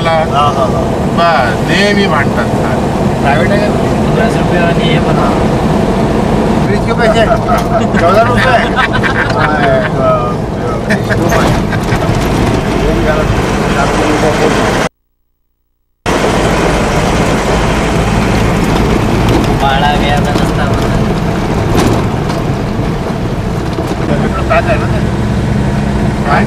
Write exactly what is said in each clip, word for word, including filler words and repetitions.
आला बस नेहमी भांडतात. प्रायव्हेट आहे का? पन्नास रुपये आणि हे पण फ्रीज के पैसे चौदा रुपये भाडा घ्यायचा नसता ताज आहे ना काय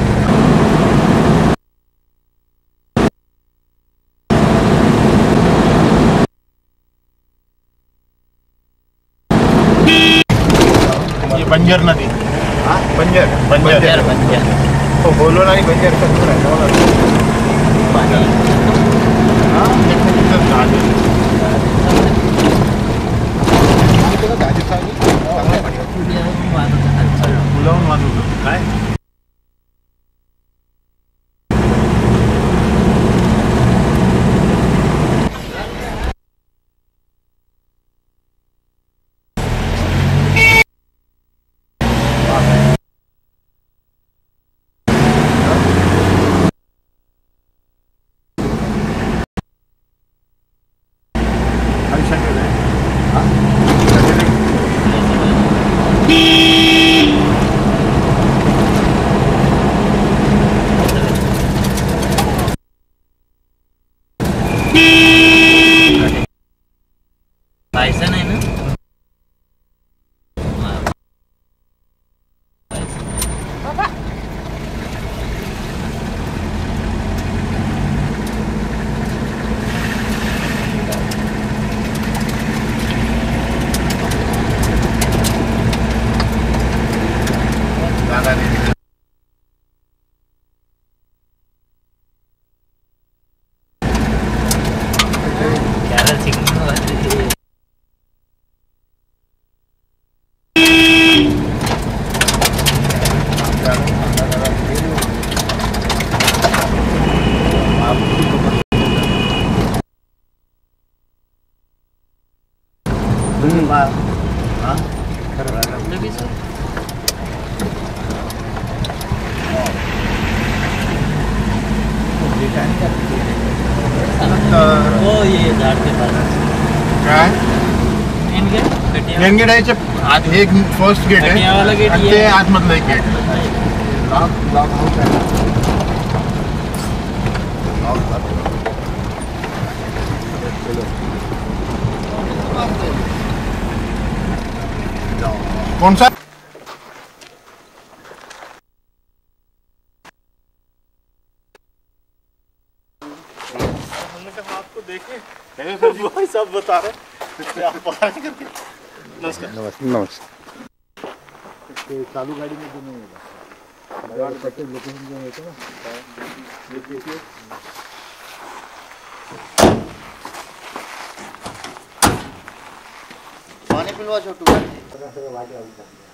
बंजर नदी. बंजर बंजर बंजर हो बोलून आणि बंजर कसं फुलावून वाजवलं काय पैसा नाही ना. हो ये झाड के पास काय मेन गेट आहे आत हे फर्स्ट गेट आहे आणि ते आतमधलं एक गेट कौन सा आपको देखे भाई सब बता रहे आप करके नमस्कार नमस्कार चालू गाड़ी में जो नहीं होगा लोकेशन जो होता है ना पानी पिलवा छोटू